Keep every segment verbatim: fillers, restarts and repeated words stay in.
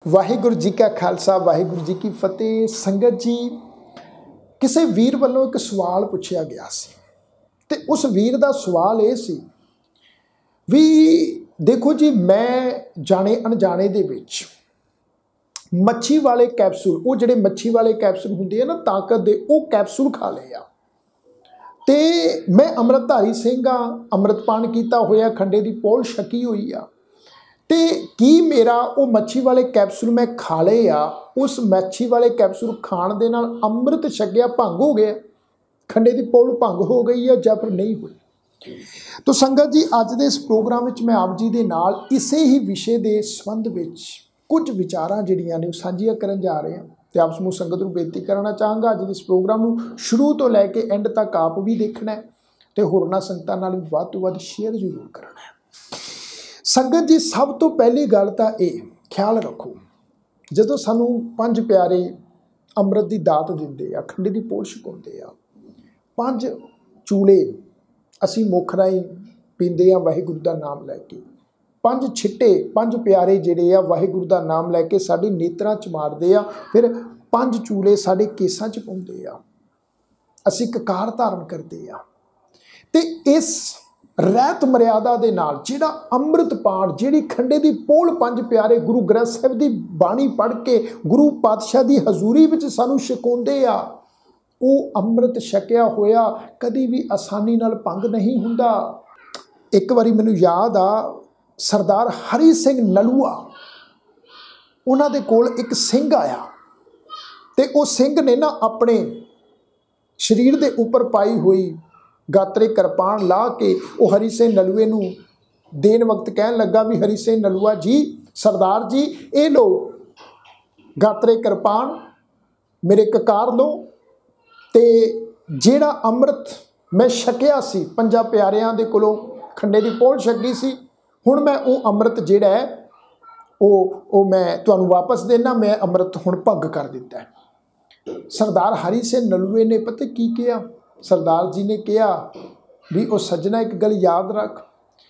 वाहिगुरू जी का खालसा वाहिगुरू जी की फतेह। संगत जी, किसी वीर वालों एक सवाल पूछा गया सी ते उस वीर का सवाल ये सी भी देखो जी, मैं जाने अनजाने दे विच मच्छी वाले कैप्सूल, वो जिहड़े मच्छी वाले कैप्सूल हुंदे आ ना ताकत दे, वो कैप्सूल खा लए आ ते मैं अमृतधारी सिंह हाँ, अमृतपान किया होया खंडे की पौल छकी हुई आ ते की मेरा वो मच्छी वाले कैप्सूल मैं खा लए आ, उस मच्छी वाले कैप्सूल खाण दे नाल अमृत छकिया भंग हो गया, खंडे की पौल भंग हो गई है या फिर नहीं हुई। तो संगत जी, अज दे इस प्रोग्राम में मैं आप जी दे नाल इसे ही विषय के संबंध में कुछ विचारां जिहड़ियां ने सांझियां करन जा रहे हैं तो आप समूह संगत नूं बेनती करना चाहांगा अज दे इस प्रोग्राम नूं शुरू तो लैके एंड तक आप भी देखना है तो होरनां संगतां नाल भी वध तो वध शेयर जरूर करना है। संगत जी, सब तो पहली गल तो यह ख्याल रखो, जदों सानू पंज प्यारे अमृत की दात दिंदे आ, खंडे की पोल छकाउंदे आ, पंज चूले असी मुख राही पींदे आ वाहिगुरू का नाम लैके, पंज छिट्टे पंज प्यारे जिहड़े आ वाहिगुरू का नाम लैके साडी नेत्रां च मारदे आ, फिर पंज चूले साडे केसां च पाउंदे आ, असी ककार धारण करते आ ते इस रहत मर्यादा दे नाल जिहड़ा अमृत पान जिहड़ी खंडे की पोल पंज प्यारे गुरु ग्रंथ साहिब की बाणी पढ़ के गुरु पातशाह की हजूरी विच सानू छकाउंदे आ, वो अमृत छकिया होया कदी भी आसानी नाल भंग नहीं हुंदा। एक बारी मैनू याद आ, सरदार हरी सिंह नलूआ, उन्हां दे कोल एक सिंह आया ते वो सिंह ने ना अपने शरीर दे उपर पाई हुई गात्रे किरपान ला के वो हरी सिंह नलूए नूं देन वक्त कहन लगा भी हरी सिंह नलूआ जी, सरदार जी ये लो गात्रे किरपान मेरे ककार लो ते जिहड़ा अमृत मैं छकिया सी पंजा प्यारियां दे कोलों खंडे की पौल छकी सी, हुण मैं वो अमृत जिहड़ा है वो वो मैं तुहानूं वापस देना, मैं अमृत हुण भंग कर दिता है। सरदार हरी सिंह नलूए ने पता की कहा, सरदार जी ने कहा भी ओ सज्जना एक गल याद रख,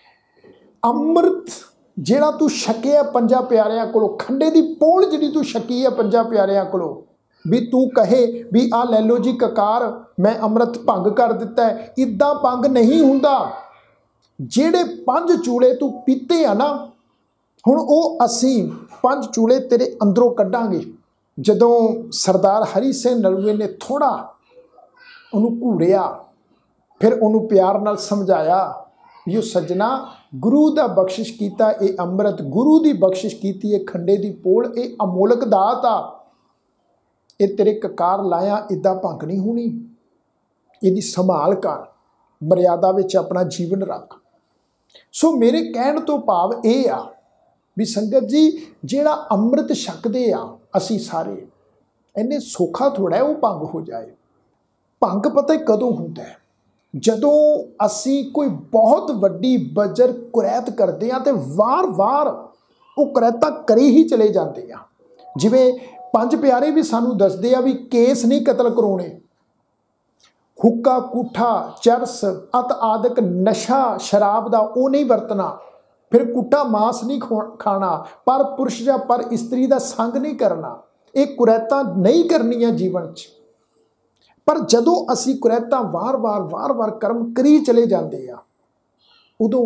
अमृत जिहड़ा तू छकिया पंजा प्यारियां कोलों, खंडे की पौल जिहड़ी तू छकी है पंजा प्यारियां कोलों, भी तू कहे भी आ लै लो जी ककार मैं अमृत भंग कर दिता है, इदां भंग नहीं हुंदा। जिहड़े पंज चूले तू पीते आ ना, हुण वो असी पंज चूले तेरे अंदरों कड्डांगे। जदों सरदार हरी सिंह नलूए ने थोड़ा उन्होंने घूरिया, फिर उन्होंने प्यार नाल समझाया यो सज्जना गुरु दा बख्शिश कीता ये अमृत, गुरु दी बख्शिश कीती है खंडे दी पोल, ये अमोलक दात आ, ये तेरे ककार लाया इदा भंग नहीं होनी, इहदी संभाल कर, मर्यादा विच अपना जीवन रख। सो मेरे कहण तो भाव यह आ भी संगत जी, जिहड़ा अमृत छकदे आ असी सारे, इन्ने सौखा थोड़ा है वो भंग हो जाए। भंग पता है कदों हुंदा है, जदों असी कोई बहुत वड्डी बजर कुरैत करते हैं तो वार वार वो कुरैतां करी ही चले जाते हैं। जिवें पंज प्यारे भी सानू दसदे आ भी केस नहीं कतल कराउणे, हुक्का कूठा चरस अत आदਿਕ नशा शराब का वो नहीं वरतना, फिर कुट्टा मांस नहीं खाना, पर पुरुष या पर इस्त्री का संग नहीं करना, ये कुरैतां नहीं करनियां जीवन च। पर जदों असी कुरैतां वार वार वार वार कर्म करी चले जाते आ, उदों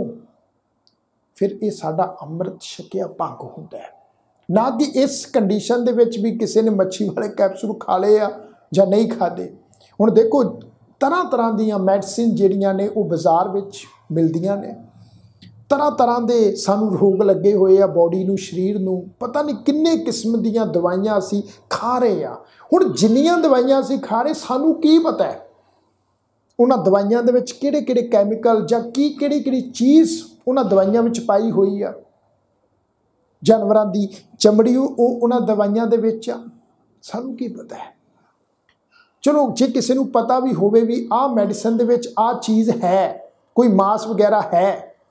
फिर ये साडा अमृत छकिया भंग हुंदा है। ना कि इस कंडीशन दे विच भी किसी ने मच्छी वाले कैप्सूल खा लए आ जां नहीं खादे। हुण देखो तरह तरह दीयां मैडिसिन जिहड़ियां ने वो बाजार विच मिलदियां ने, तरह तरह के सानू रोग लगे हुए आ बॉडी नूं, शरीर नूं, पता नहीं किन्ने किस्म दीयां दवाइयां असी खा रहे आ। हुण जिन्नियां दवाइयां असी खा रहे, सानू की पता है उन्हां दवाइयां दे विच किहड़े किहड़े कैमिकल जां की किहड़ी किहड़ी चीज़ उन्हां दवाइयां विच पाई हुई आ, जानवरां दी चमड़ी उन्हां दवाइयां दे विच आ, सानू की पता है। चलो जे किसी नूं पता भी होवे भी आ मैडिसन दे विच आ चीज़ है, कोई मास वगैरह है,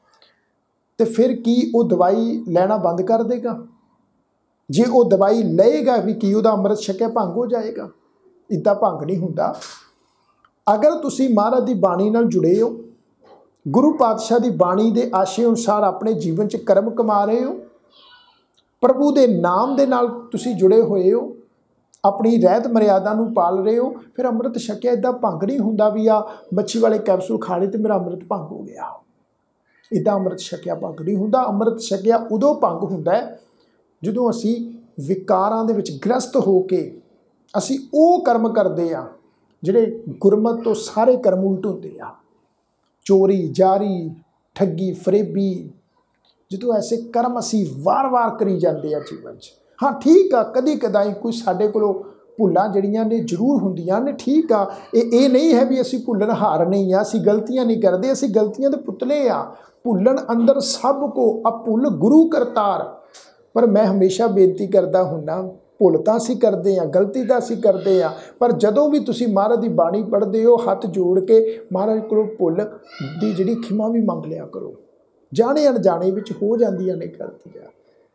तो फिर की वो दवाई लेना बंद कर देगा? जे वो दवाई लेगा भी की उहदा अमृत छकिया भंग हो जाएगा? इदा भंग नहीं हुंदा। अगर तुसी महाराज की बाणी नाल जुड़े हो, गुरु पातशाह की बाणी के आशे अनुसार अपने जीवन च कर्म कमा रहे हो, प्रभु के नाम के नाल तुसी जुड़े हुए हो, अपनी रहत मर्यादा नूं पाल रहे हो, फिर अमृत छकिया इदा भंग नहीं हुंदा भी आ मच्छी वाले कैप्सूल खा ले तो मेरा अमृत भंग हो गया। इदा अमृत छकिया भंग नहीं हुंदा। अमृत छकिया उदों भंग हुंदा है जदों असी विकारां दे विच ग्रस्त हो के असी वो कर्म करते हैं जिहड़े गुरमत तो सारे कर्म उल्ट हुंदे आ। चोरी, जारी, ठगी, फरेबी, जो ऐसे कर्म असी वार वार करी जाते हैं जीवन च। हाँ ठीक आ, कदी कदाई कोई साडे कोलों भुल्लां जड़ियां ने जरूर हुंदियां ने, ठीक आ। ये नहीं है भी असी भुल्लन हार नहीं आ, असी गलतियां नहीं करते, असी गलतियां दे पुतले आ। भुल्लन अंदर सब को, अब भुल गुरु करतार। पर मैं हमेशा बेनती करता हुन्ना, भुल तां असी करते हैं, गलती तां असी करते हैं, पर जदों भी तुसी महाराज की बाणी पढ़ते हो हाथ जोड़ के महाराज कोलों भुल दी जिहड़ी खिमा भी मंग लिया करो। जाने अनजाने विच हो जांदियां ने गलतियां।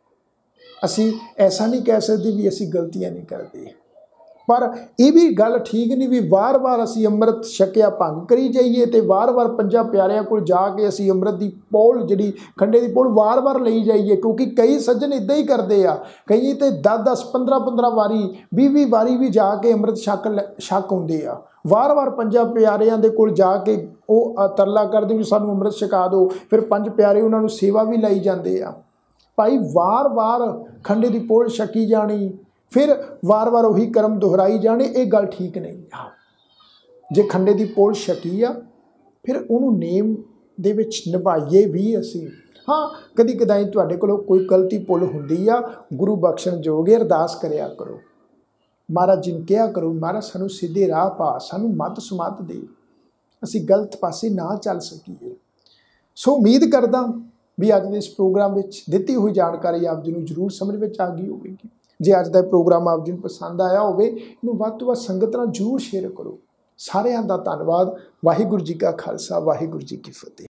असी ऐसा नहीं कह सकते भी असी गलतियां नहीं करते, पर यह भी गल ठीक नहीं भी वार वार असी अमृत छकिया भंग करी जाइए तो वार वार पंजा प्यारिਆਂ कोल जाके असी अमृत की पौल जी खंडे की पौल वार वार लई जाइए। क्योंकि कई सज्जन इदा ही करते आ, कई तो दस दस पंद्रह पंद्रह वारी भी भी वारी भी जाके अमृत छक छक आउंदे आ। वार वार पंजा प्यारिਆਂ दे कोल जाके वो तरला करते भी सानू अमृत छका दो, फिर पंज प्यारे उन्होंने सेवा भी लाई जाते आ। भाई वार वार खंडे की पौल छकी जानी, फिर वार वार उही कर्म दोहराई जाने, ये गल ठीक नहीं आ। जे खंडे की पौल छकी आ फिर उन्होंने नेम दे विच निभाइए भी असी। हाँ कदी कदाई तुहाडे कोलों कोई गलती भुल हुंदी आ, गुरु बख्शण जोगे अरदास करिया करो, महाराज जी नूं कहा करो महाराज सानू सीधे राह पा, सानू मत सुमत दे, असी गलत पासे ना चल सकीए। सो उम्मीद करदा भी अज दे इस प्रोग्राम विच दित्ती हुई जानकारी आप जी नूं जरूर समझ विच आ गई होवेगी। जे अज दा प्रोग्राम आप जी नूं पसंद आया होवे, इहनूं वध तों वध संगत नाल जरूर शेयर करो। सारिआं दा धन्नवाद। वाहिगुरू जी का खालसा, वाहिगुरू जी की फतेह।